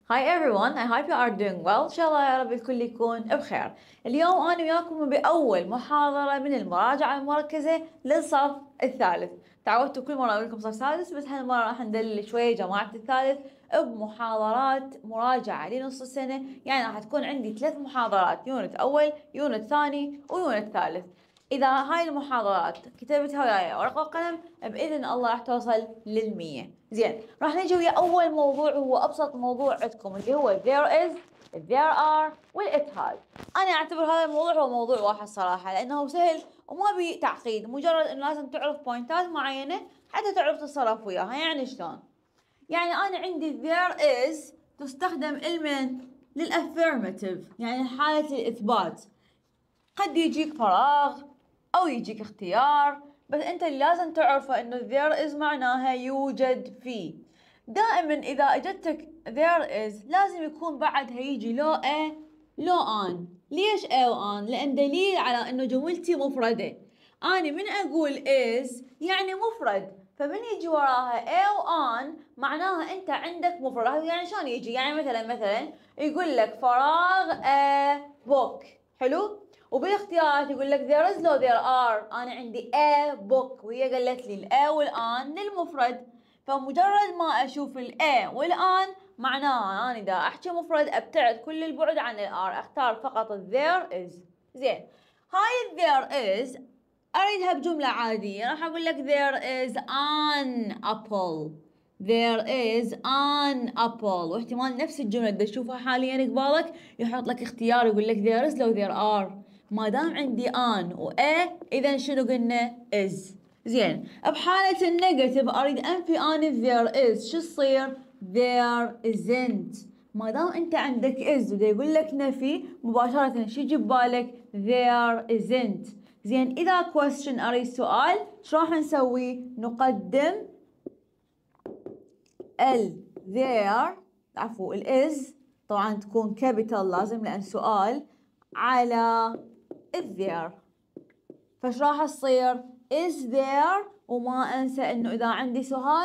Hi everyone, I hope you are doing well. إن شاء الله يا رب الكل يكون بخير. اليوم أنا وياكم بأول محاضرة من المراجعة المركزة للصف الثالث. تعودتوا كل مرة أقول لكم صف سادس، بس هالمرة راح ندلل شوية جماعة الثالث بمحاضرات مراجعة لنص السنة، يعني راح تكون عندي 3 محاضرات، يونت أول، يونت ثاني، ويونت ثالث. إذا هاي المحاضرات كتبتها وياي ورقة وقلم بإذن الله راح توصل لل100. زين، راح نجي ويا أول موضوع، هو أبسط موضوع عندكم اللي هو there is، there are، والit has. أنا أعتبر هذا الموضوع هو موضوع واحد صراحة، لأنه سهل وما بي تعقيد، مجرد إنه لازم تعرف بوينتات معينة حتى تعرف تتصرف وياها. يعني شلون؟ يعني أنا عندي there is تستخدم للأفيرماتيف، يعني حالة الإثبات. قد يجيك فراغ أو يجيك اختيار، بس أنت اللي لازم تعرفه إنه there is معناها يوجد فيه. دائما إذا اجتك there is لازم يكون بعدها يجي لو a لو an. ليش a و an؟ لأن دليل على إنه جملتي مفردة. أنا من أقول is يعني مفرد، فمن يجي وراها a و an معناها أنت عندك مفرد. يعني شلون يجي؟ يعني مثلا يقول لك فراغ a book، حلو؟ وبالاختيارات يقول لك there is لو there are. أنا عندي a book وهي قالت لي ال a والآن للمفرد، فمجرد ما أشوف ال a والآن معناها أنا إذا أحكي مفرد أبتعد كل البعد عن ال are، أختار فقط ال there is. زين، هاي ال there is أريدها بجملة عادية، راح أقول لك there is an apple. there is an apple، واحتمال نفس الجملة اللي تشوفها حاليا قبالك يحط لك اختيار يقول لك there is لو there are. ما دام عندي an و a إذا شنو قلنا؟ is. زين، بحالة النيجاتيف أريد أنفي أنا there is، شو تصير؟ there isn't. ما دام أنت عندك is وده يقول لك نفي، مباشرة شو يجي ببالك؟ there isn't. زين، إذا question أريد سؤال شو راح نسوي؟ نقدم ال there، عفوا ال is طبعا تكون كابيتال لازم لأن سؤال، على ال there. فش راح تصير؟ is there، وما أنسى إنه إذا عندي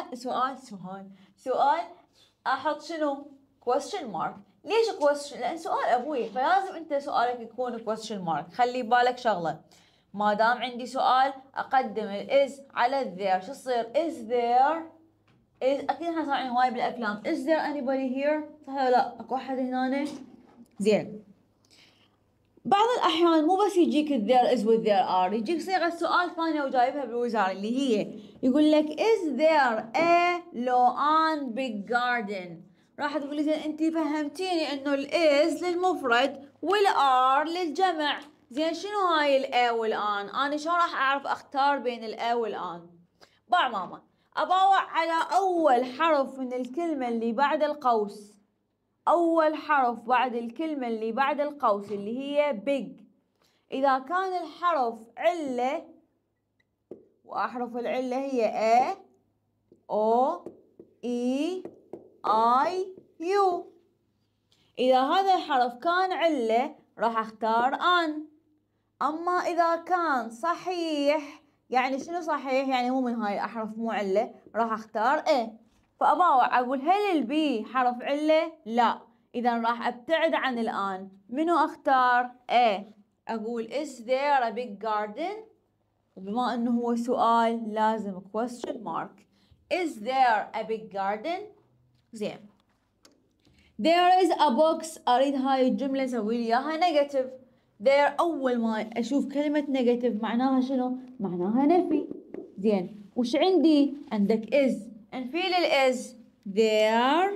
سؤال أحط شنو؟ question mark. ليش question؟ لأن سؤال أبوي، فلازم أنت سؤالك يكون question mark. خلي بالك شغلة، ما دام عندي سؤال أقدم ال is على ال there. شو تصير؟ is there is، أكيد احنا سامعين هواي بالأفلام is there anybody here؟ صح ولا لا؟ أكو أحد هنا؟ زين، بعض الأحيان مو بس يجيك ال there is وال there are، يجيك صيغة سؤال ثانية وجايبها بالوزارة اللي هي يقول لك is there a lawn big garden. راح تقول لي زين أنت فهمتيني إنه ال is للمفرد وال are للجمع. زين، شنو هاي ال a وال an؟ أنا شلون راح أعرف أختار بين ال a وال an؟ باع ماما، أباوع على أول حرف من الكلمة اللي بعد القوس. أول حرف بعد الكلمة اللي بعد القوس اللي هي big، إذا كان الحرف علة، وأحرف العلة هي A O E I U، إذا هذا الحرف كان علة راح أختار an. أما إذا كان صحيح، يعني شنو صحيح؟ يعني مو من هاي الأحرف، مو علة، راح أختار A. فأباوع أقول هل البي حرف علة؟ لا، إذا راح أبتعد عن الآن. منو أختار؟ A. أقول is there a big garden؟ وبما أنه هو سؤال لازم question mark. is there a big garden؟ زين، there is a box، أريد هاي الجملة سوي لي إياها negative. there أول ما أشوف كلمة negative معناها شنو؟ معناها نفي. زين، وش عندي؟ عندك is، نفي لل is there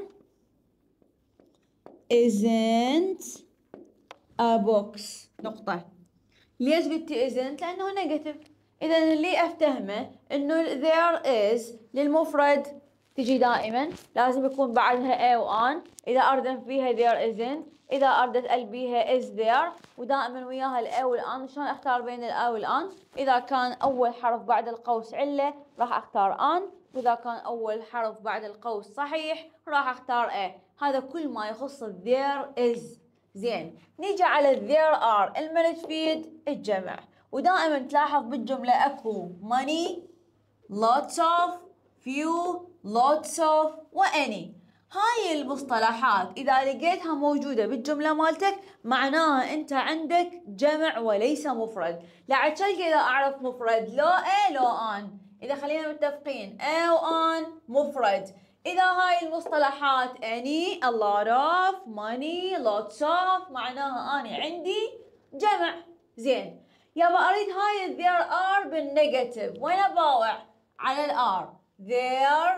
isn't a box نقطة. ليش قلتي isn't؟ لأنه negative. إذا اللي أفتهمه إنه there is للمفرد تجي دائما لازم يكون بعدها a و an. إذا أردت فيها there isn't، إذا أردت ألبيها is there، ودائما وياها ال a وال an. شلون أختار بين ال a وال an؟ إذا كان أول حرف بعد القوس علة راح أختار an، وإذا كان أول حرف بعد القوس صحيح راح أختار a. هذا كل ما يخص there is. زين، نيجي على there are المن تفيد الجمع، ودائما تلاحظ بالجملة اكو money، lots of، few، lots of، و any. هاي المصطلحات إذا لقيتها موجودة بالجملة مالتك معناها أنت عندك جمع وليس مفرد. لعد شلك إذا أعرف مفرد لو لو أن، إذا خلينا متفقين وأن مفرد. إذا هاي المصطلحات any a lot of money lots of معناها أنا عندي جمع. زين يابا أريد هاي there are بالنيجاتيف، وين أباوع؟ على الار. there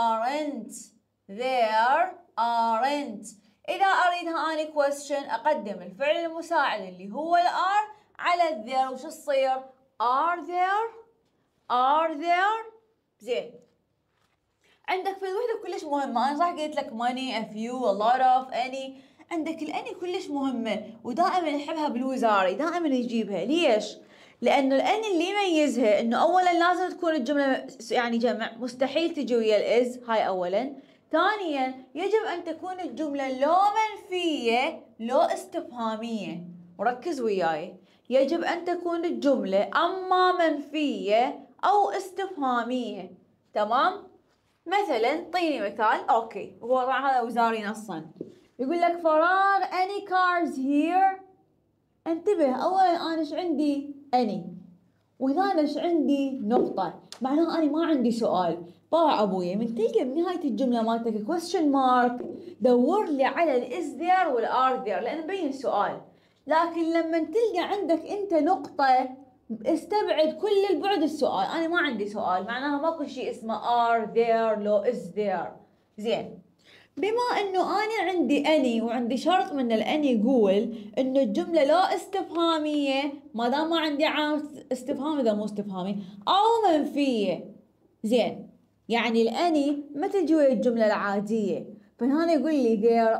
aren't. إذا أريدها أني question أقدم الفعل المساعد اللي هو الار على there، وش تصير؟ are there. زين عندك في الوحدة كلش مهمة، أنا صح قلت لك money a few a lot of any، عندك الأني كلش مهمة ودائما يحبها بالوزاري، دائما يجيبها. ليش؟ لأنه الأني اللي يميزها إنه أولا لازم تكون الجملة يعني جمع، مستحيل تجي ويا الإز، هاي أولا. ثانيا يجب أن تكون الجملة لو منفية لو استفهامية، وركز وياي، يجب أن تكون الجملة أما منفية أو استفهامية. تمام؟ مثلا طيني مثال، اوكي، وهو طبعا هذا وزاري نصا، يقول لك فراغ any cars here. انتبه، اولا انا ايش عندي؟ any، وثانيا ايش عندي؟ نقطة، معناها انا ما عندي سؤال. طلع ابويا من تلقى بنهاية الجملة مالتك question mark دور لي على ال is there وال are there لان مبين سؤال. لكن لما تلقى عندك انت نقطة استبعد كل البعد السؤال، انا ما عندي سؤال، معناها ماكو شيء اسمه are there لو is there. زين بما انه انا عندي اني وعندي شرط من الاني يقول انه الجمله لا استفهاميه ما دام ما عندي علامه استفهام اذا مو استفهامي او منفيه. زين يعني الاني ما تجي ويا الجمله العاديه، فهنا يقول لي there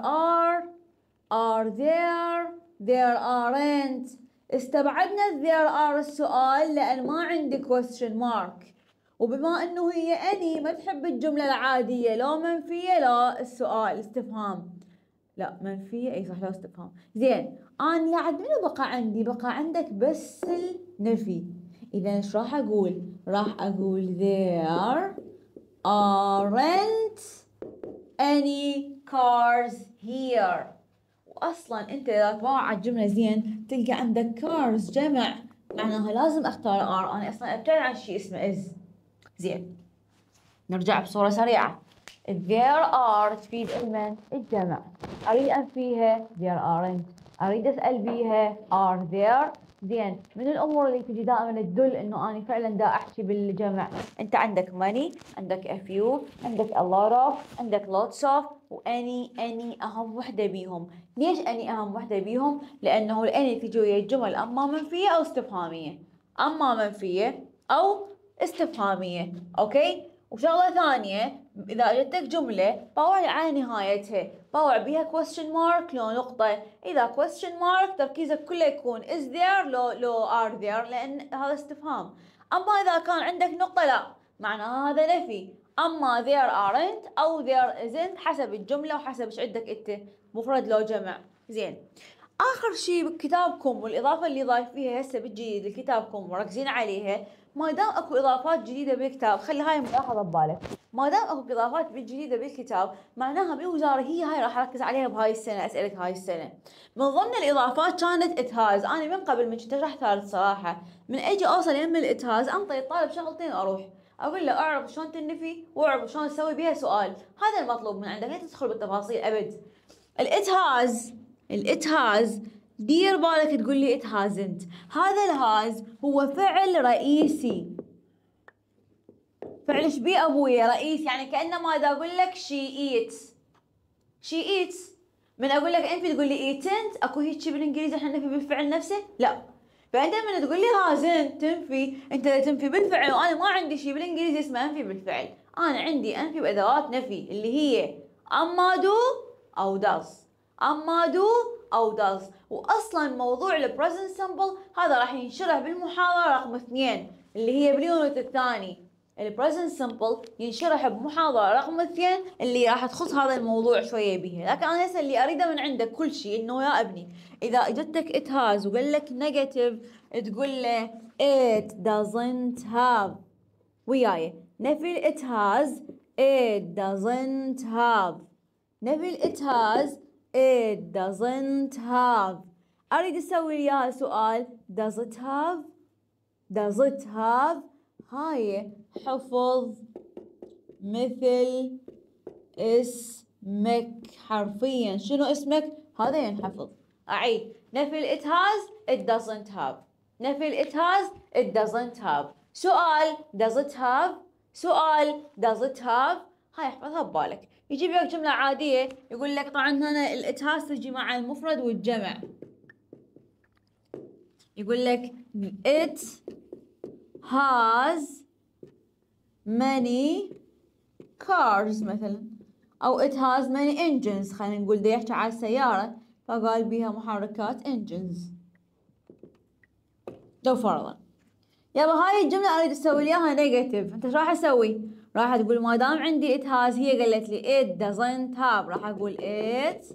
are there aren't. استبعدنا there are السؤال لأن ما عندي question mark، وبما انه هي اني ما تحب الجملة العادية لو منفية لا السؤال استفهام، لا منفية اي صح لو استفهام. زين انا لعد منو بقى عندي؟ بقى عندك بس النفي. اذا ايش راح اقول؟ راح اقول there aren't any cars here. واصلا انت اذا تباوع على الجمله زين تلقى عندك cars جمع، معناها لازم اختار are، انا اصلا ابتعد عن شيء اسمه is. زين نرجع بصوره سريعه. there are تفيد المن؟ الجمع. اريد انفيها there aren't، اريد اسال بيها are there. زين من الامور اللي تجي دائما تدل انه انا فعلا دا احكي بالجمع، انت عندك money، عندك a few، عندك a lot of، عندك lots of، واني اهم وحده بيهم. ليش اني اهم وحده بيهم؟ لانه الاني تجي ويا الجمل اما منفيه او استفهاميه، اما منفيه او استفهاميه. اوكي، وشغله ثانيه اذا اجتك جمله باوع على نهايتها باوع بيها question mark لو نقطه. اذا question mark تركيزك كله يكون is there لو are there لان هذا استفهام. اما اذا كان عندك نقطه لا معناها هذا نفي. اما there aren't او there isn't حسب الجمله وحسب ايش عندك انت مفرد لو جمع. زين اخر شيء بكتابكم والاضافه اللي ضايفيها هسه بالجديد لكتابكم مركزين عليها، ما دام اكو اضافات جديده بالكتاب خلي هاي ملاحظه ببالك، ما دام اكو اضافات جديده بالكتاب معناها بالوزاره هي هاي راح اركز عليها بهاي السنه، اسئله هاي السنه. من ضمن الاضافات كانت اتهاز. انا من قبل من كنت اشرح ثالث صراحه من اجي اوصل يم الاتهاز انطي الطالب شغلتين واروح اقول له اعرف شلون تنفي واعرف شلون تسوي بيها سؤال. هذا المطلوب من عندك، لا تدخل بالتفاصيل ابد. الاتهاز دير بالك تقول لي اتهازنت، هذا الهاز هو فعل رئيسي. فعل ايش بيه ابويا؟ رئيس، يعني كانما اذا اقول لك شي ايتس من اقول لك انفي تقول لي ايتنت، اكو هيك شي بالانجليزي احنا ننفي بالفعل نفسه؟ لا. فانت من تقول لي هازنت تنفي، انت تنفي بالفعل وانا ما عندي شي بالانجليزي اسمه انفي بالفعل، انا عندي انفي بادوات نفي اللي هي اما دو او داز، اما دو او داز. واصلا موضوع البريزنت سمبل هذا راح ينشرح بالمحاضره رقم 2 اللي هي باليونت الثاني. البريزنت سمبل ينشرح بمحاضره رقم 2 اللي راح تخص هذا الموضوع شويه بيها. لكن انا هسه اللي اريده من عندك كل شيء انه يا ابني اذا اجتك it has وقال لك نيجاتيف تقول له it doesn't have. وياي نفي it has it doesn't have. نفي it has it doesn't have. أريد أسوي وياها سؤال does it have does it have. هاي حفظ مثل اسمك حرفيا. شنو اسمك؟ هذا ينحفظ. أعيد نفي it has it doesn't have. نفي it has it doesn't have. سؤال does it have سؤال does it have. هاي احفظها ببالك. يجيب لك جملة عادية يقول لك طبعا هنا it has تجي مع المفرد والجمع. يقول لك it has many cars مثلا، أو it has many engines. خلينا نقول دا يحكي على السيارة فقال بيها محركات engines. لو فرضا يابا هاي الجملة أريد أسوي لي إياها نيجاتيف، أنت إيش راح أسوي؟ راح تقول ما دام عندي it has هي قالت لي it doesn't have، راح أقول it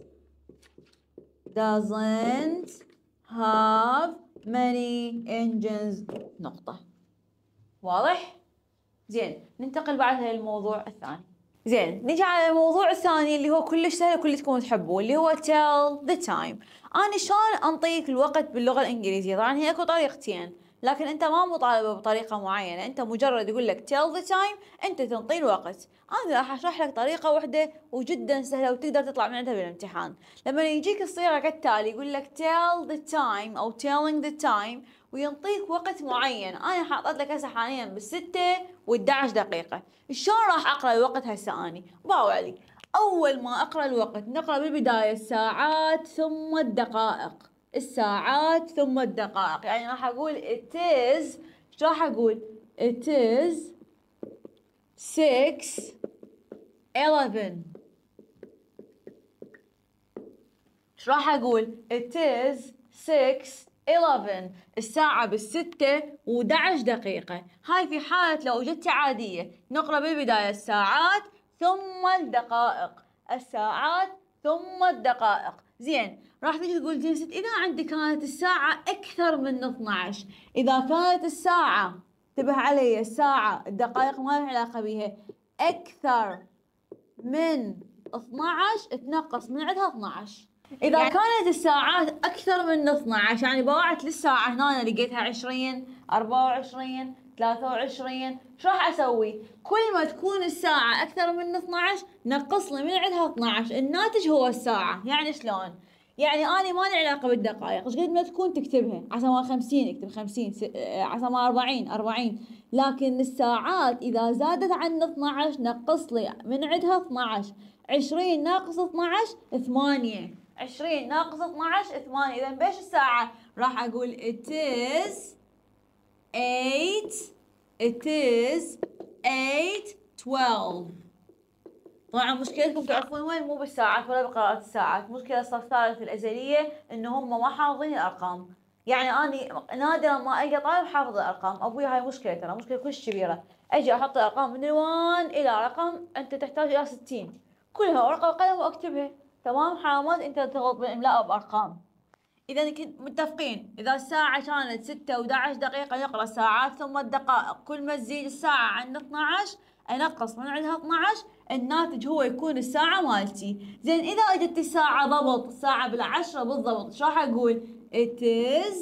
doesn't have many engines. نقطة. واضح؟ زين ننتقل بعدها للموضوع الثاني. زين نجي على الموضوع الثاني اللي هو كلش سهل كلكم تحبوه، اللي هو tell the time. أنا شلون أنطيك الوقت باللغة الإنجليزية؟ طبعا هي أكو طريقتين، لكن أنت ما مطالبة بطريقة معينة، أنت مجرد يقول لك tell the time أنت تنطي الوقت. أنا راح أشرح لك طريقة واحدة وجدا سهلة وتقدر تطلع من عندها بالامتحان. لما يجيك الصيغة كالتالي يقول لك tell the time أو telling the time وينطيك وقت معين. أنا حاطط لك هسه حاليا بالستة و11 دقيقة. شلون راح أقرأ الوقت هسه أني؟ باو علي. أول ما أقرأ الوقت نقرأ بالبداية الساعات ثم الدقائق. الساعات ثم الدقائق، يعني راح أقول it is. شو راح أقول؟ it is 6:11. شو راح أقول؟ it is 6:11. الساعة بالستة و11 دقيقة. هاي في حالة لو اجت عادية نقرأ بالبداية الساعات ثم الدقائق. الساعات ثم الدقائق. زين راح تجي تقول زين ست إذا عندي كانت الساعة أكثر من 12. إذا كانت الساعة انتبه علي الساعة الدقائق ما لها علاقة بيها أكثر من 12 تنقص من عندها 12. إذا يعني كانت الساعات أكثر من 12 يعني باعت للساعة هنا لقيتها 20 24 23. شو راح أسوي؟ كل ما تكون الساعة أكثر من 12 نقص لي من عندها 12. الناتج هو الساعة. يعني شلون؟ يعني أنا ما لي علاقة بالدقائق، إيش قد ما تكون تكتبها. عسى ما 50 اكتب 50، عسى ما 40. لكن الساعات إذا زادت عن 12 نقص لي من عندها 12. 20 ناقص 12 8. 20 ناقص 12 8. إذا بيش الساعة راح أقول it is 8. it is 8:12. طبعا مشكلتكم تعرفون وين؟ مو بالساعات ولا بقراءة الساعات، مشكلة صارت الأزلية إن هم ما حافظين الأرقام. يعني أنا نادرا ما ألقى طالب حافظ الأرقام. أبوي هاي مشكلة، ترى مشكلة كلش كبيرة. أجي أحط الأرقام من 1 إلى رقم أنت تحتاج إلى 60 كلها ورقة وقلم وأكتبها. تمام حرامات أنت تغلط بالإملاء بأرقام. إذا متفقين إذا الساعة كانت 6 و11 دقيقة نقرأ الساعات ثم الدقائق. كل ما تزيد الساعة عن 12 أنقص من عندها 12. الناتج هو يكون الساعة مالتي. زين إذا أجت الساعة ضبط الساعة بالعشرة بالضبط شو راح أقول؟ it is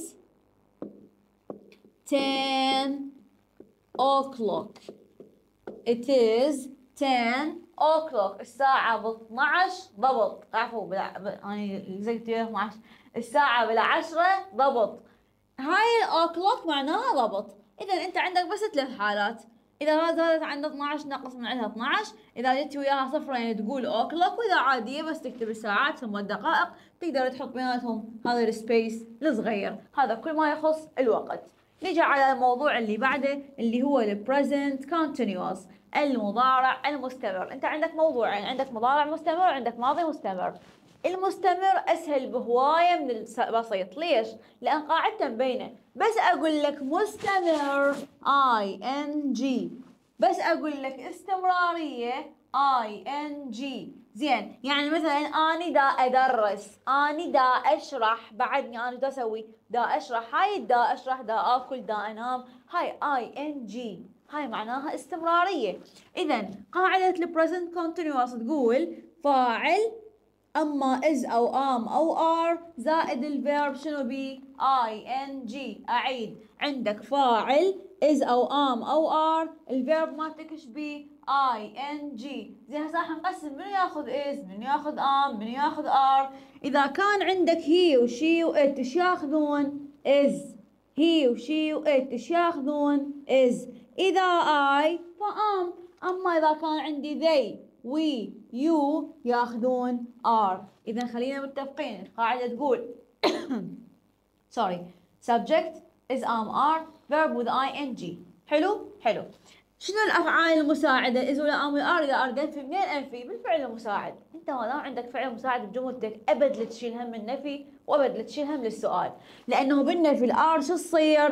10 o'clock. it is 10 o'clock. الساعة ب12 ضبط. عفوا أنا زقت 12. الساعة بالعشرة ضبط. هاي الأوكلوك معناها ضبط. إذا أنت عندك بس 3 حالات. إذا زادت عند 12 نقص من عندها 12. إذا جت وياها صفرين تقول أوكلوك، وإذا عادية بس تكتب الساعات ثم الدقائق تقدر تحط بيناتهم هذا السبيس الصغير. هذا كل ما يخص الوقت. نجي على الموضوع اللي بعده اللي هو ال present continuous المضارع المستمر. أنت عندك موضوعين، عندك مضارع مستمر وعندك ماضي مستمر. المستمر أسهل بهواية من البسيط. ليش؟ لأن قاعدته مبينة. بس أقول لك مستمر ing، بس أقول لك استمرارية ing. زين يعني مثلا أني دا أدرس، أني دا أشرح، بعدني أنا دا أسوي دا أشرح. هاي دا أشرح، دا آكل، دا أنام، هاي ing. هاي معناها استمرارية. إذا قاعدة ال present continuous تقول فاعل، أما is أو am أو are زائد الفيرب شنو بي؟ ing. أعيد، عندك فاعل is أو am أو are، الفيرب مالتك ايش بي؟ ing. زين هسه راح نقسم منو ياخذ is، منو ياخذ am، منو ياخذ are. إذا كان عندك he وشي وit ايش ياخذون؟ is. he وشي وit ايش ياخذون؟ is. إذا I فam. أما إذا كان عندي they we you ياخذون are. إذا خلينا متفقين، القاعدة تقول sorry subject is am are verb with ing. حلو؟ حلو. شنو الأفعال المساعدة؟ is ولا am ولا are؟ إذا are نفي، منين أنفي؟ بالفعل المساعد. أنت ما دام عندك فعل مساعد بجملتك أبد لا تشيل هم النفي وأبد لا تشيل هم للسؤال، لأنه بالنفي الار شو تصير؟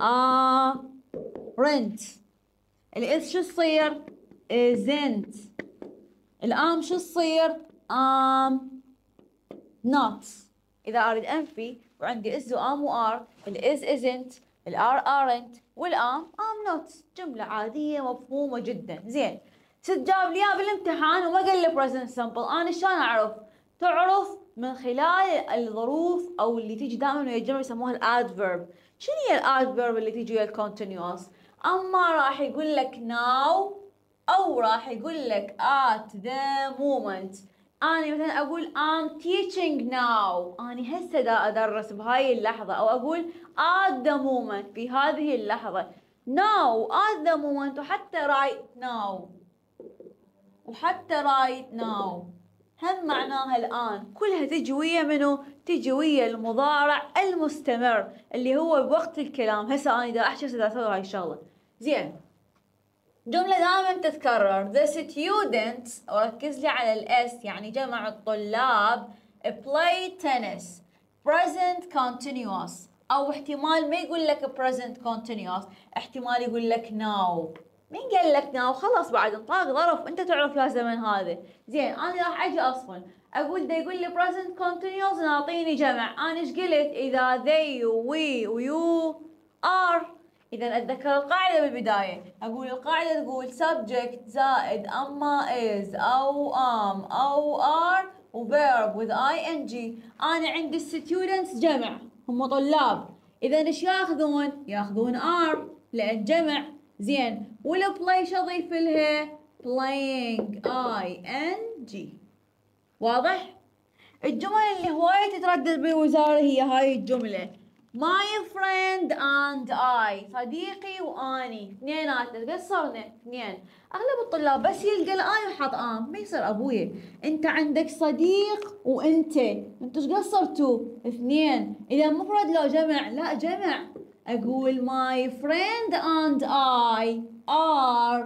rent. الاس شو تصير؟ isn't. الام شو تصير؟ not. إذا أريد أنفي وعندي is وام وار، الإز isn't، الار aren't، والام am not. جملة عادية مفهومة جدا. زين، ستجاوب لي إياها بالامتحان وما قال لي present simple، أنا شلون أعرف؟ تعرف من خلال الظروف أو اللي تيجي دائما ويا الجمع يسموها الادفيرب. شنو هي الادفيرب اللي تيجي ويا الكونتينيوس؟ أما راح يقول لك now أو راح يقول لك at the moment. أنا مثلا أقول I'm teaching now، أنا هسه دا أدرس بهاي اللحظة، أو أقول at the moment في هذه اللحظة. now at the moment وحتى right now وحتى right now هم معناها الآن، كلها تجي ويا منو؟ تجي ويا المضارع المستمر اللي هو بوقت الكلام. هسه أنا دا أحكي دا أسوي هاي الشغلة. زين، جملة دائما تتكرر the students، وركز لي على الاس يعني جمع الطلاب، play tennis present continuous، أو احتمال ما يقول لك present continuous، احتمال يقول لك now. مين قال لك now؟ خلاص بعد انطاق ظرف أنت تعرف يا زمن هذا. زين، أنا راح أجي أصفن أقول دا يقول لي present continuous نعطيني جمع، أنا إيش قلت؟ إذا they we ويو are. إذا أتذكر القاعدة بالبداية، أقول القاعدة تقول subject زائد أما is أو am أو are و verb with ing. أنا عندي students جمع هم طلاب، إذا إيش ياخذون؟ ياخذون are لأن جمع. زين، والبلاي شو أضيف لها؟ playing ing. واضح؟ الجمل اللي هواية تتردد بالوزارة هي هاي الجملة my friend and I، صديقي واني، اثنيناتنا قصرنا اثنين. اغلب الطلاب بس يلقى الاي وحط ام، ما يصير ابويا. انت عندك صديق انتوا ايش قصرتوا؟ اثنين. اذا مفرد لو جمع؟ لا جمع. اقول my friend and I are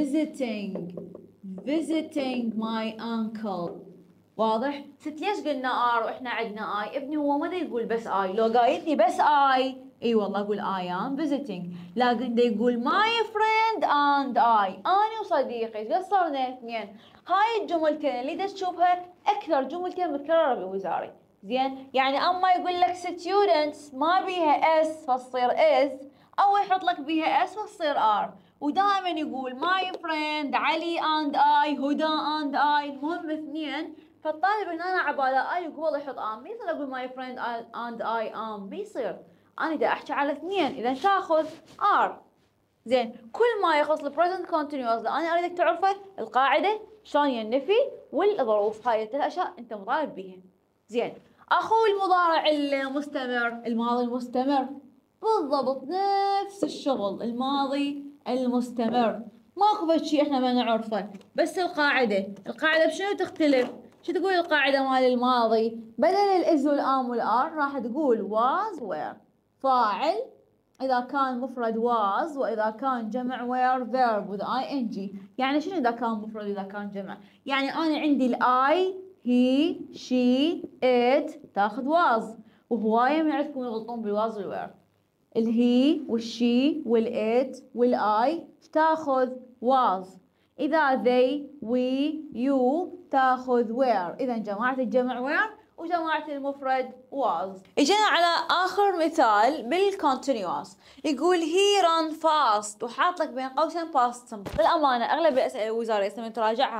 visiting my uncle. واضح؟ ست ليش قلنا ار واحنا عندنا اي؟ ابني هو ما يقول بس اي، لو قايلتني بس اي اي والله اقول I am visiting، لكن دا يقول my friend and I، انا وصديقي قصرنا اثنين. هاي الجملتين اللي دا تشوفها اكثر جملتين متكرره بالوزاري. زين، يعني اما يقول لك students ما بيها اس فتصير is، او يحط لك بيها اس فتصير are. ودائما يقول my friend علي and I، هدى and I، المهم اثنين. فالطالب هنا عباله اي وقبل يحط ام، ما يصير اقول ماي فريند اند اي ام، ما يصير. انا دا احكي على اثنين، اذا تاخذ ار. زين، كل ما يخص البريزنت كونتينيوس انا اريدك تعرفه القاعده شلون النفي والظروف، هاي الثلاث اشياء انت مطالب بيها. زين، اخو المضارع المستمر، الماضي المستمر بالضبط نفس الشغل، الماضي المستمر ماكو شيء احنا ما نعرفه، بس القاعده بشنو تختلف؟ شو تقول القاعدة مال الماضي؟ بدل الإز والآم والآر راح تقول was were. فاعل إذا كان مفرد was، وإذا كان جمع were verb with ing. يعني شنو إذا كان مفرد وإذا كان جمع؟ يعني أنا عندي الآي he she it تاخذ was، وهواية من عندكم يغلطون بالواز والوير. الهي والشي والإت والآي تاخذ was. إذا they we you تاخذ were. إذا جمعت الجمع were وجمعت المفرد was. اجينا على آخر مثال بالcontinuous، يقول he run fast وحاط لك بين قوسين past simple. بالأمانة أغلب الأسئلة الوزارية لما تراجعها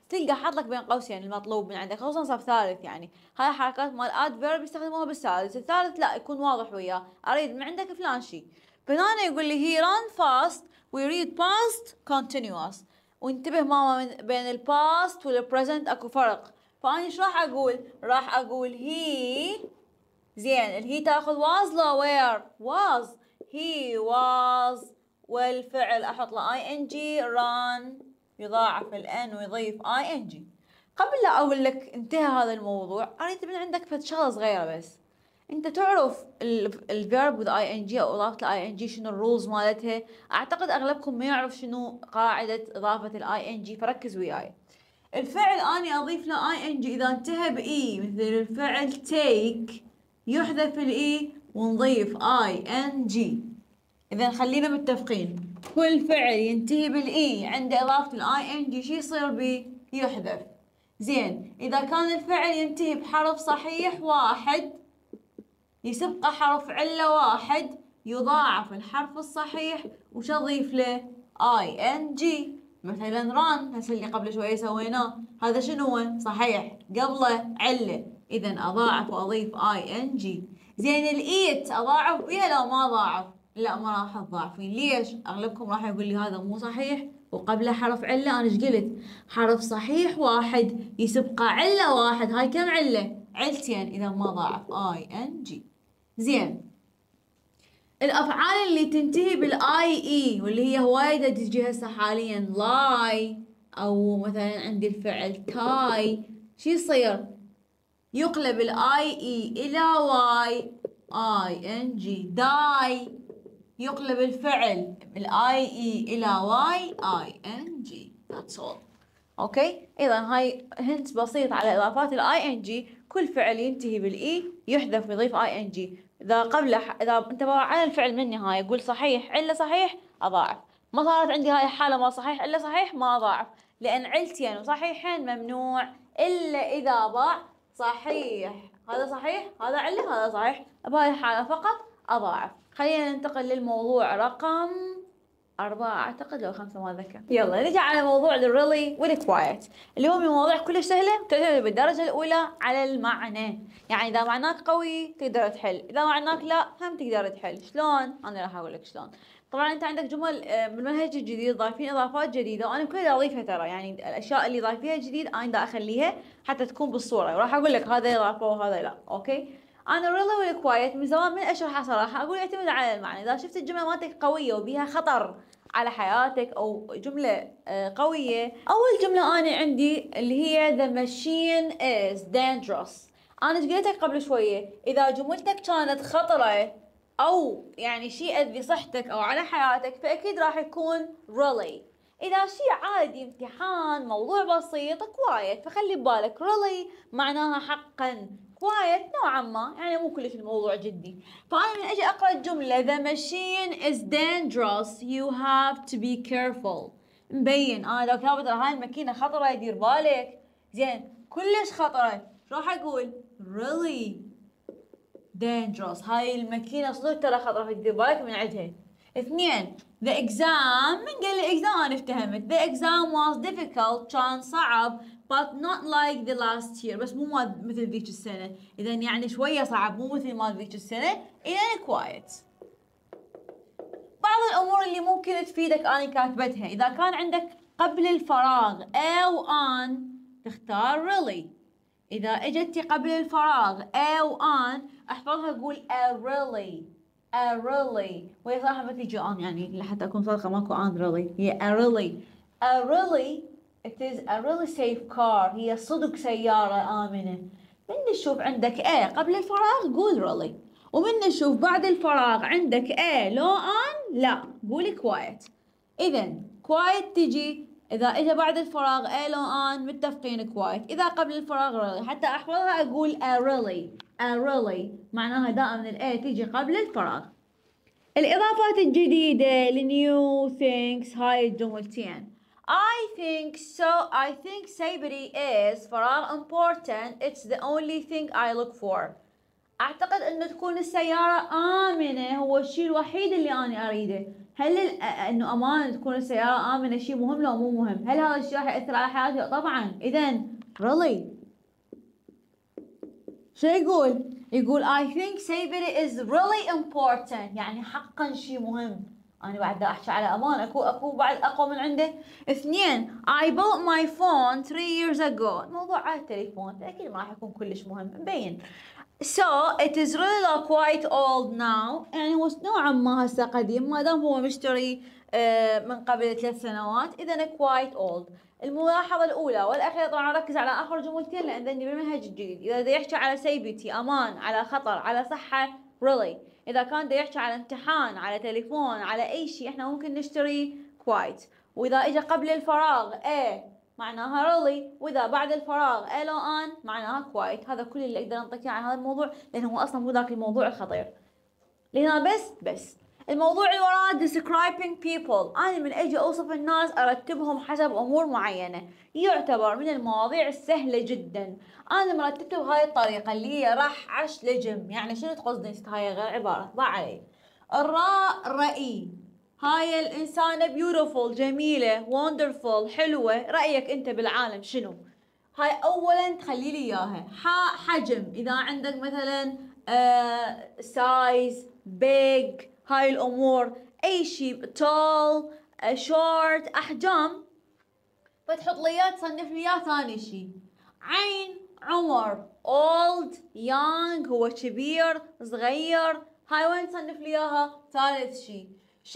تلقى حاط لك بين قوسين المطلوب من عندك، خصوصا صف ثالث يعني. هاي حركات مال adverb يستخدموها بالسادس، الثالث لا يكون واضح وياه، اريد من عندك فلان شيء. فهنا يقول لي he ran fast we read past continuous. وانتبه ماما بين الباست والبريزنت اكو فرق. فاني ايش راح اقول؟ راح اقول he. زين الهي تاخذ was لو where؟ was. he was. والفعل احط له ing run يضاعف الان ويضيف ing. قبل لا اقول لك انتهى هذا الموضوع اريد من عندك فد شغله صغيره بس. انت تعرف الفيرب with ing او اضافه ال ing شنو الرولز مالتها؟ اعتقد اغلبكم ما يعرف شنو قاعده اضافه ال ing، فركز وياي. الفعل اني اضيف له ing اذا انتهى باي، مثل الفعل take يحذف الاي ونضيف ing. اذا خلينا متفقين، كل فعل ينتهي بالاي عند اضافه الاي ان جي شو يصير بيه؟ يحذف. زين اذا كان الفعل ينتهي بحرف صحيح واحد يسبقه حرف عله واحد يضاعف الحرف الصحيح وش اضيف له؟ اي ان جي. مثلا ران هسه اللي قبل شويه سويناه، هذا شنو هو؟ صحيح قبله عله، اذا اضاعف واضيف اي ان جي. زين الايت اضاعف بيها لو ما اضاعف؟ لا ما راح تضاعفين. ليش؟ اغلبكم راح يقول لي هذا مو صحيح وقبله حرف عله. انا ايش قلت؟ حرف صحيح واحد يسبقه عله واحد، هاي كم عله؟ علتين، اذا ما ضاعف اي ان جي. زين الافعال اللي تنتهي بالاي اي واللي هي هوايد تجي هسه حاليا لاي، او مثلا عندي الفعل تاي، شو يصير؟ يقلب الاي اي الى واي اي ان جي. داي يقلب الفعل الاي اي الى واي اي ان جي. ذاتس اول. اوكي، اذا هاي هنت بسيط على اضافات الاي ان جي. كل فعل ينتهي بالاي يحذف ويضيف اي ان جي. اذا قبله اذا انتبه على الفعل من النهايه قول صحيح عله صحيح اضاعف. ما صارت عندي هاي الحاله ما صحيح عله صحيح ما اضاعف، لان علتين وصحيحين ممنوع الا اذا ضاع صحيح. هذا صحيح هذا عله هذا صحيح، بهاي الحاله فقط اضاعف. خلينا ننتقل للموضوع رقم 4 أعتقد لو 5 ما أتذكر. يلا نجي على موضوع الريلي والكوايت اللي هو من مواضيع كلش سهلة وتعتمد بالدرجة الأولى على المعنى. يعني إذا معناك قوي تقدر تحل، إذا معناك لا هم تقدر تحل. شلون؟ أنا راح أقول لك شلون. طبعا أنت عندك جمل بالمنهج الجديد ضايفين إضافات جديدة وأنا كل أضيفها ترى، يعني الأشياء اللي ضايفيها جديد أنا دا أخليها حتى تكون بالصورة، وراح أقول لك هذا إضافة وهذا لا. أوكي؟ انا الريلي والكوايت من زمان من اشرحها صراحه اقول يعتمد على المعنى. اذا شفت الجمله مالتك قويه وبيها خطر على حياتك او جمله قويه، اول جمله انا عندي اللي هي the machine is dangerous. انا ايش قلت لك قبل شويه؟ اذا جملتك كانت خطره او يعني شيء يأذي صحتك او على حياتك فاكيد راح يكون really. اذا شيء عادي امتحان موضوع بسيط كوايت، فخلي ببالك really معناها حقا، كوايت نوعا ما يعني مو كلش الموضوع جدي. فأنا من أجي أقرأ الجملة the machine is dangerous you have to be careful، مبين أنا لو كاتبة هاي الماكينة خطرة دير بالك. زين كلش خطرة، شو راح أقول؟ really dangerous، هاي الماكينة صدق ترى خطرة فدير بالك من عندها. 2 the exam، من قال لي exam أنا افتهمت. the exam was difficult كان صعب but not like the last year، بس مو مثل ذيك السنة. إذا يعني شوية صعب مو مثل مال ذيك السنة. إذا quiet. بعض الأمور اللي ممكن تفيدك أنا كاتبتها، إذا كان عندك قبل الفراغ أو on تختار really. إذا إجتي قبل الفراغ أو on أحفظها أقول a really a really. وهي صراحة ما تيجي on يعني لحتى أكون صادقة ماكو on really، هي a really a really. It is a really safe car، هي صدق سيارة آمنة. من نشوف عندك A قبل الفراغ قول really، ومن نشوف بعد الفراغ عندك A لو on لا قولي quiet. إذا quiet تجي إذا إجا بعد الفراغ A لو on متفقين quiet، إذا قبل الفراغ really. حتى أحفظها أقول a really a really معناها دائما ال A تجي قبل الفراغ. الإضافات الجديدة لنيو things هاي الجملتين. I think safety is فراغ important. It's the only thing I look for. اعتقد انه تكون السيارة آمنة هو الشيء الوحيد اللي انا اريده. هل انه امان تكون السيارة آمنة شيء مهم لو مو مهم؟ هل هذا الشيء راح يأثر على حياتي؟ طبعا. اذا really شو يقول؟ يقول I think safety is really important، يعني حقا شيء مهم. أنا بعد دا أحكي على أمان، أكو بعد أقوى من عنده. اثنين I bought my phone 3 years ago، الموضوع على التليفون أكيد ما راح يكون كلش مهم مبين. So it is really quite old now، يعني هو نوعا ما هسه قديم ما دام هو مشتري من قبل 3 سنوات، إذا quite old. الملاحظة الأولى والأخيرة، طبعا ركز على آخر جملتين لأن ذني بالمنهج الجديد. إذا دا يحكي على سيفتي أمان، على خطر، على صحة really. إذا كان دا يحكي على امتحان، على تليفون، على أي شيء إحنا ممكن نشتري quite. وإذا إجا قبل الفراغ معناها really، واذا بعد الفراغ لو ان معناها quite. هذا كل اللي اقدر انطيك عن هذا الموضوع لانه هو اصلا مو ذاك الموضوع الخطير. لهنا بس الموضوع اللي وراه describing people، انا من اجي اوصف الناس ارتبهم حسب امور معينه، يعتبر من المواضيع السهله جدا. انا مرتبته بهاي الطريقه اللي هي رح عش لجم. يعني شنو تقصدي هاي غير عباره ضاع علي. الراء رأي، هاي الإنسانة beautiful جميلة wonderful حلوة. رأيك أنت بالعالم شنو؟ هاي أولا تخلي لي إياها. حجم، إذا عندك مثلا size big، هاي الأمور. أي شيء tall short، أحجام فتحط لي إياه تصنف لي إياه. ثاني شيء عين، عمر old young، هو كبير صغير، هاي وين تصنف لي إياها؟ ثالث شيء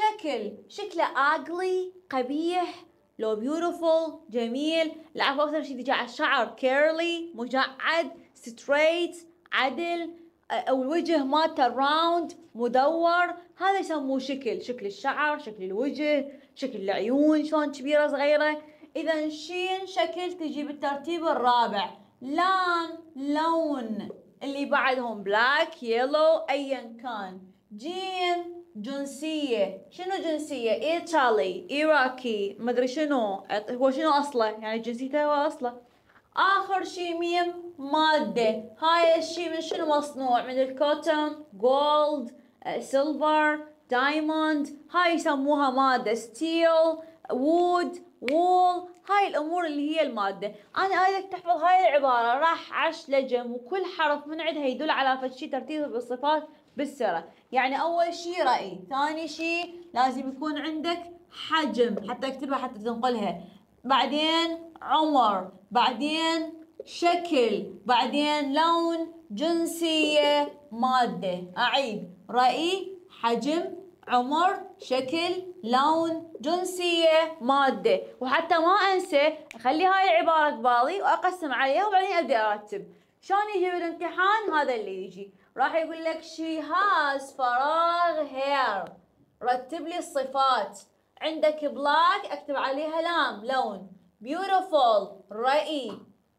شكله ugly قبيح، لو beautiful جميل. العفو أكثر شيء تجي على الشعر curly مجعد، straight عدل، أو الوجه مالته round مدور. هذا يسموه شكل الشعر، شكل الوجه، شكل العيون شلون كبيرة صغيرة. إذا شين شكل تجي بالترتيب الرابع. لام لون، اللي بعدهم black yellow أيا كان. جيم جنسية، شنو جنسية؟ إيطالي إيراكي مدري شنو، هو شنو أصله، يعني جنسيته هو أصله. آخر شي ميم مادة، هاي الشي من شنو مصنوع؟ من الكوتون، جولد، سيلفر، دايموند، هاي يسموها مادة. ستيل، وود، وول، هاي الأمور اللي هي المادة. أنا أريدك تحفظ هاي العبارة رح عش لجم، وكل حرف من عندها يدل على فد شي ترتيب بالصفات بالسرة. يعني أول شي رأي، ثاني شي لازم يكون عندك حجم حتى اكتبها حتى تنقلها، بعدين عمر، بعدين شكل، بعدين لون، جنسية، مادة. أعيد رأي، حجم، عمر، شكل، لون، جنسية، مادة. وحتى ما أنسى أخلي هاي العبارة ببالي وأقسم عليها وبعدين أبدأ أرتب. شلون يجي بالامتحان؟ هذا اللي يجي راح يقول لك she has فراغ hair، رتب لي الصفات. عندك black اكتب عليها لام لون، beautiful رأي،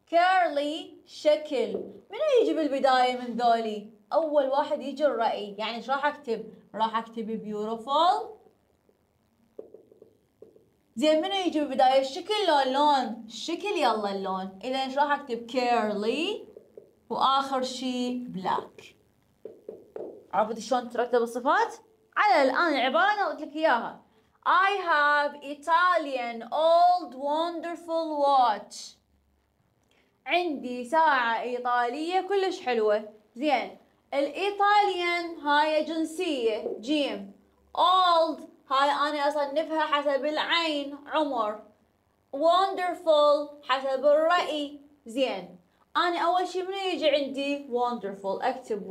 curly شكل. من يجي بالبداية من ذولي؟ أول واحد يجي الرأي. يعني ايش راح أكتب؟ راح أكتب beautiful. زين منو يجي بالبداية؟ الشكل لو اللون؟ الشكل يلا اللون. إذا ايش راح أكتب؟ curly، وآخر شي black. عرفت شلون ترتب الصفات؟ على الآن العبارة أنا قلت لك إياها. I have Italian old wonderful watch. عندي ساعة إيطالية كلش حلوة. زين الإيطاليان هاي جنسية جيم، old هاي أنا أصنفها حسب العين عمر، wonderful حسب الرأي. زين أنا أول شي منو يجي عندي؟ wonderful، أكتب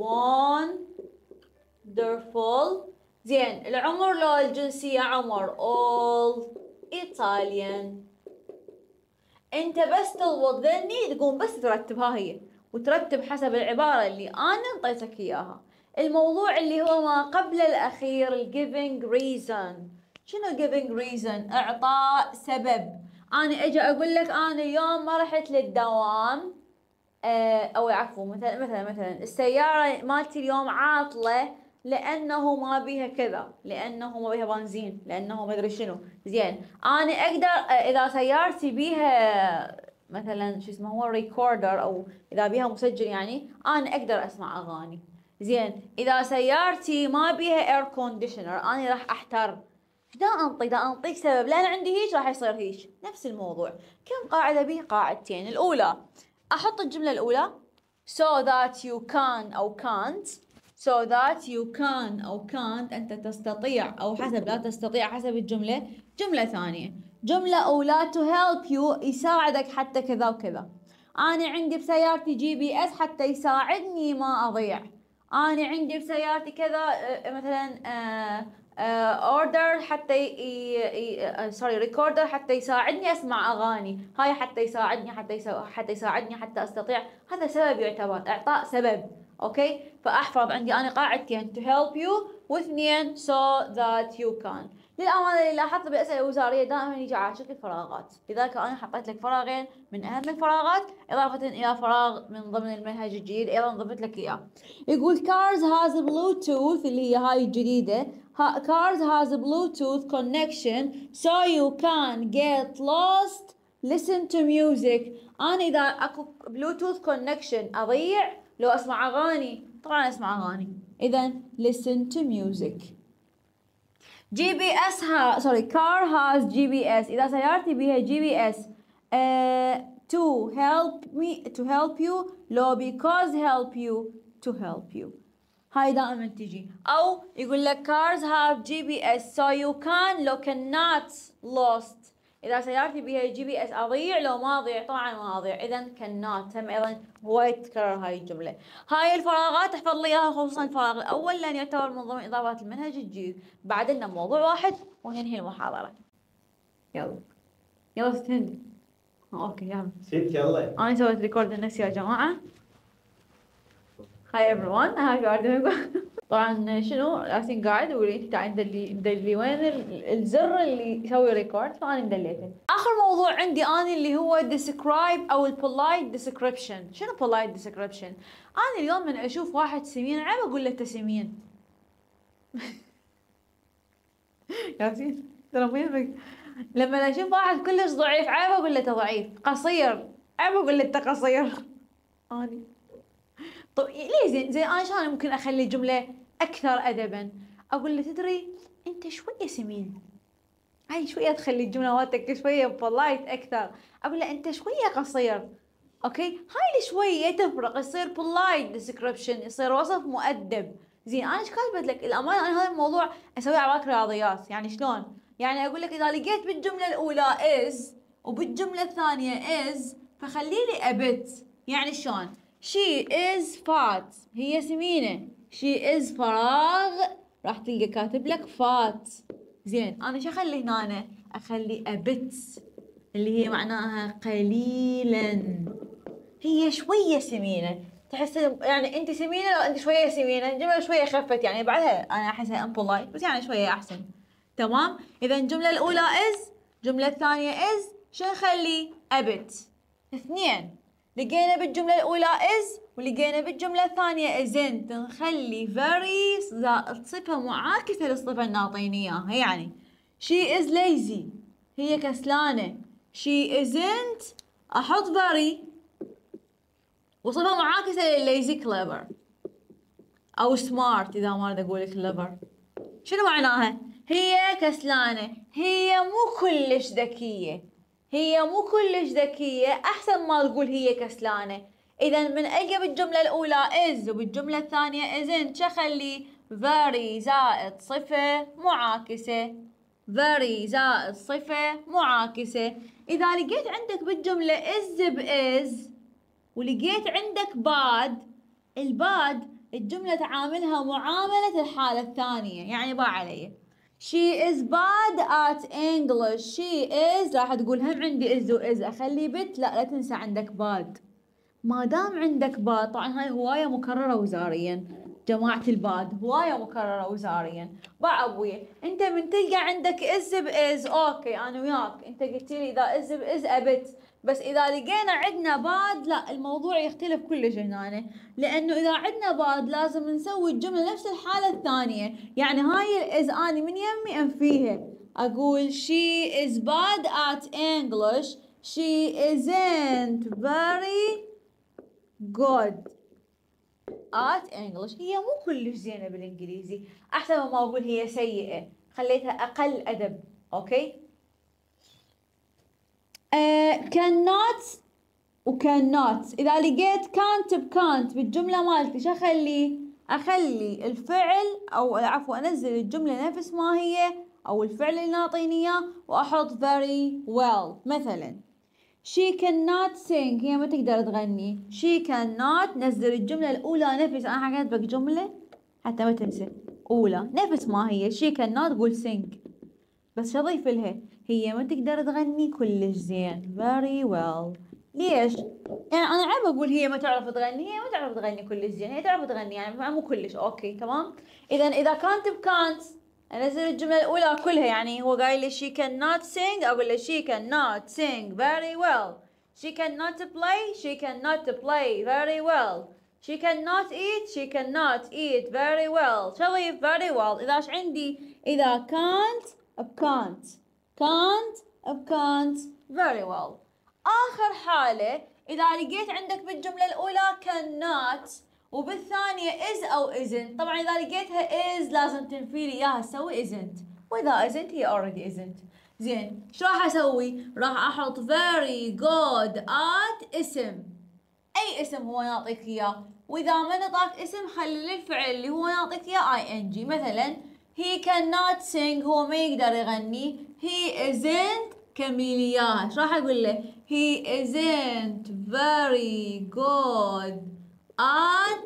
wonderful. زين العمر لو الجنسية عمر all Italian. انت بس تضبط ذني تقوم بس ترتبها هي، وترتب حسب العبارة اللي انا انطيتك اياها. الموضوع اللي هو ما قبل الاخير giving reason. شنو giving reason؟ اعطاء سبب. انا اجي اقول لك انا اليوم ما رحت للدوام، او عفوا مثلا السيارة مالتي اليوم عاطلة لانه ما بيها كذا، لانه ما بيها بنزين، لانه ما ادري شنو. زين انا اقدر اذا سيارتي بيها مثلا شو اسمه هو ريكوردر، او اذا بيها مسجل، يعني انا اقدر اسمع اغاني. زين إذا سيارتي ما بيها اير كونديشنر أنا راح أحتار دا أنطي دا أنطيك سبب لأن عندي هيك راح يصير هيك. نفس الموضوع. كم قاعدة بي؟ قاعدتين. الأولى أحط الجملة الأولى so that you can أو can't so that you can أو can't أنت تستطيع أو حسب لا تستطيع حسب الجملة. جملة ثانية جملة أولى to help you يساعدك حتى كذا وكذا. أنا عندي بسيارتي GPS حتى يساعدني ما أضيع. أنا عندي بسيارتي كذا مثلا اوردر حتى سوري ريكوردر حتى يساعدني اسمع اغاني. هاي حتى يساعدني حتى يساعدني حتى استطيع. هذا سبب يعتبر اعطاء سبب. اوكي فاحفظ عندي انا قاعدتين to help you واثنين so that you can. للامانه اللي لاحظت بالاسئله الوزاريه دائما يجي على شكل فراغات. لذلك انا حطيت لك فراغين من اهم الفراغات اضافه الى فراغ من ضمن المنهج الجديد ايضا ضفت لك اياه. يقول cars has bluetooth اللي هي هاي الجديده. cars has bluetooth connection so you can get lost listen to music. انا اذا اكو بلوتوث connection اضيع لو اسمع اغاني. طبعا اسمع اغاني. اذا listen to music. GPS sorry car has GPS إذا سيارتي بها GPS to help you لو because help you to help you. هاي دائما تجي. أو يقول لك cars have GPS so you can لو cannot lost. إذا سيارتي بها GPS أضيع لو ما أضيع طبعا ما أضيع. إذا cannot هم أيضا وايد تكرر هاي الجملة. هاي الفراغات احفظ لي إياها خصوصا الفراغ الأول لأن يعتبر من ضمن إضافات المنهج الجديد. بعد لنا موضوع واحد وننهي المحاضرة. يلا ست هند. أوكي يلا. ست يلا. أنا سويت ريكورد لنفسي يا جماعة. Hi everyone how you are doing. طبعا شنو لازم قاعد وانت تعال ندلي وين الزر اللي يسوي ريكورد فانا مدليته. اخر موضوع عندي انا اللي هو describe او polite description. شنو polite description؟ انا اليوم من اشوف واحد سمين عيب اقول له انت سمين. ياسين ترى مو لما اشوف واحد كلش ضعيف عيب اقول له انت ضعيف. قصير عيب اقول له انت قصير. اني طيب ليه زين انا شلون ممكن اخلي جمله اكثر ادبا؟ اقول له تدري انت شويه سمين. هاي شويه تخلي الجمله مالتك شويه بولايت اكثر. اقول له انت شويه قصير. اوكي هاي شويه تفرق يصير بولايت ديسكربشن يصير وصف مؤدب. زين انا ايش كاتبت لك؟ الامانه انا هذا الموضوع اسويه على باك رياضيات. يعني شلون؟ يعني اقول لك اذا لقيت بالجمله الاولى is وبالجمله الثانيه is فخلي لي ابت. يعني شلون؟ she is fat هي سمينة. she is فراغ راح تلقى كاتب لك fat. زين انا شو اخلي هنا؟ اخلي a bit اللي هي معناها قليلا. هي شوية سمينة. تحس يعني انت سمينة لو انت شوية سمينة الجملة شوية خفت يعني بعدها انا احسها impolite بس يعني شوية احسن. تمام. اذا الجملة الاولى is الجملة الثانية is شو نخلي؟ a bit. اثنين لقينا بالجملة الأولى is ولقينا بالجملة الثانية isn't نخلي very زائد صفة معاكسة للصفة اللي ناطيني إياها. يعني she is lazy هي كسلانة. she isn't أحط very وصفة معاكسة للlazy clever أو smart إذا ما أريد أقول clever. شنو معناها؟ هي كسلانة هي مو كلش ذكية. هي مو كلش ذكية أحسن ما تقول هي كسلانة. إذا من ألقى بالجملة الأولى is وبالجملة الثانية isn't شو أخلي؟ very زائد صفة معاكسة. very زائد صفة معاكسة. إذا لقيت عندك بالجملة is بis ولقيت عندك bad الباد الجملة تعاملها معاملة الحالة الثانية. يعني با علي she is bad at English. she is راح تقول هم عندي is و is اخلي بت لا تنسى عندك bad. ما دام عندك bad طبعا هاي هواية مكررة وزاريا جماعة الباد هواية مكررة وزاريا. با ابوي انت من تلقى عندك is is اوكي انا وياك انت قلت لي اذا is ابت بس اذا لقينا عندنا باد لا الموضوع يختلف كلش هنا. لانه اذا عندنا باد لازم نسوي الجمله نفس الحاله الثانيه. يعني هاي الاز اني من يمي انفيها اقول she is bad at English she isn't very good. at English. هي مو كلش زينة بالإنجليزي، أحسن ما أقول هي سيئة، خليتها أقل أدب. أوكي. cannot و cannot. إذا لقيت can't بcan't بالجملة مالتي شو أخلي؟ أخلي الفعل أو عفوا أنزل الجملة نفس ما هي أو الفعل اللي ناطيني إياه وأحط very well. مثلا she cannot sing، هي ما تقدر تغني. she cannot، نزل الجملة الأولى نفس، أنا حكيت بك جملة حتى ما تنسى أولى نفس ما هي. she cannot قول sing، بس شو أضيف لها؟ هي ما تقدر تغني كلش زين very well. ليش؟ يعني أنا عيب أقول هي ما تعرف تغني، هي ما تعرف تغني كلش زين، هي تعرف تغني يعني مو كلش. أوكي تمام. إذا كانت بكانت أنزل الجملة الأولى كلها، يعني هو قايل لي she cannot sing، أقول له she cannot sing very well. she cannot play very well. she cannot eat very well. شو أضيف very well؟ إذا إيش عندي؟ إذا can't very well. آخر حالة إذا لقيت عندك بالجملة الأولى cannot وبالثانية is أو isn't. طبعا إذا لقيتها is لازم تنفي لي إياها تسوي isn't، وإذا isn't هي already isn't. زين شو راح أسوي؟ راح أحط very good at اسم، أي اسم هو يعطيك إياه، وإذا ما نطاك اسم خلي الفعل اللي هو يعطيك إياه ing. مثلا he cannot sing، هو ما يقدر يغني. he isn't كملي إياها. شو راح أقول له؟ he isn't very good at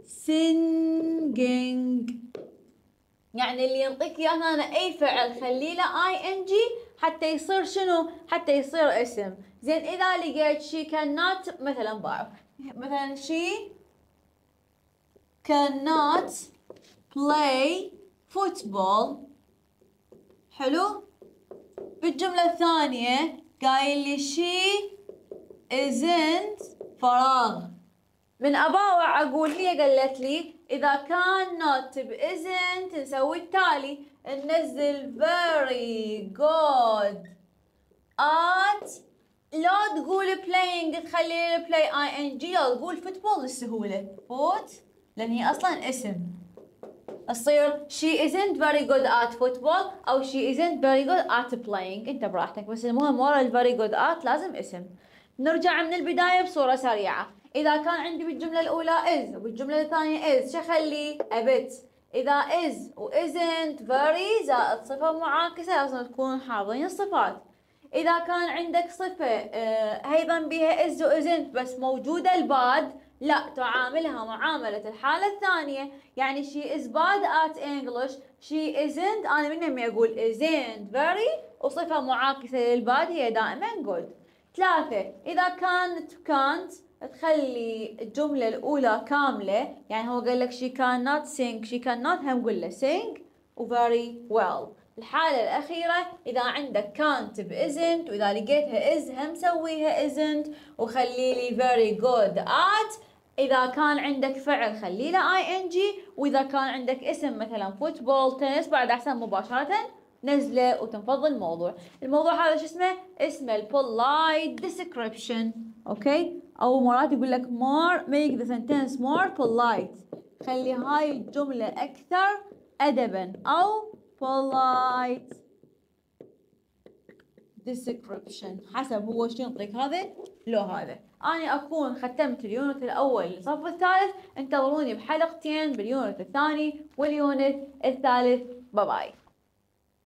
singing. يعني اللي ينطيك إياه هنا أي فعل خلي له ing حتى يصير شنو؟ حتى يصير اسم. زين إذا لقيت she cannot مثلا بعرف مثلا she cannot play football. حلو. بالجملة الثانية قايل لي she isn't فراغ. من أباوع أقول هي قالت لي إذا كان not بisn't نسوي التالي، ننزل very good at، لا تقول playing تخلي play ing، لا تقول football للسهولة foot لأن هي أصلا اسم. تصير she isn't very good at football أو she isn't very good at playing، أنت براحتك، بس المهم ورا ال very good at لازم اسم. نرجع من البداية بصورة سريعة. إذا كان عندي بالجملة الأولى is وبالجملة الثانية is شو أخلي؟ a bit. إذا is و isn't very زائد صفة معاكسة لازم تكون حافظين الصفات. إذا كان عندك صفة أيضا بها is و isn't بس موجودة الباد، لا تعاملها معاملة الحالة الثانية. يعني she is bad at English، she isn't أنا من يمي أقول isn't very وصفة معاكسة للباد هي دائما good. 3 إذا كانت can't تخلي الجملة الأولى كاملة، يعني هو قال لك she cannot sing she cannot هم قول له sing و very well. الحالة الأخيرة إذا عندك can't بisn't وإذا لقيتها is هم سويها isn't وخلي لي very good at. إذا كان عندك فعل خلي له ing، وإذا كان عندك اسم مثلا فوتبول تنس بعد أحسن مباشرة نزله وتنفض الموضوع. الموضوع هذا شو اسمه؟ اسمه polite description. أوكي؟ أو مرات يقول لك more make the sentence more polite، خلي هاي الجملة أكثر أدبا، أو polite description حسب هو شو ينطيك هذا لو هذا. أنا أكون ختمت اليونت الأول للصف الثالث، انتظروني بحلقتين باليونت الثاني واليونت الثالث. باي باي.